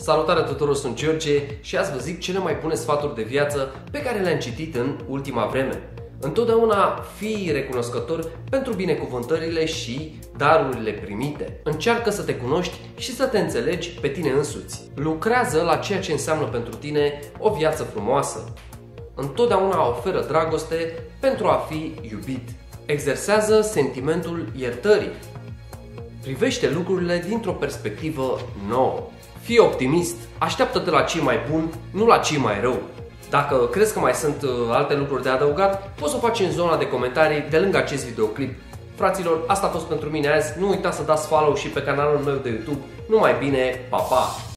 Salutare tuturor, sunt George și azi vă zic cele mai bune sfaturi de viață pe care le-am citit în ultima vreme. Întotdeauna fii recunoscător pentru binecuvântările și darurile primite. Încearcă să te cunoști și să te înțelegi pe tine însuți. Lucrează la ceea ce înseamnă pentru tine o viață frumoasă. Întotdeauna oferă dragoste pentru a fi iubit. Exersează sentimentul iertării. Privește lucrurile dintr-o perspectivă nouă. Fii optimist, așteaptă-te la cei mai buni, nu la cei mai rău. Dacă crezi că mai sunt alte lucruri de adăugat, poți să o faci în zona de comentarii de lângă acest videoclip. Fraților, asta a fost pentru mine azi, nu uitați să dați follow și pe canalul meu de YouTube. Numai bine, pa, pa!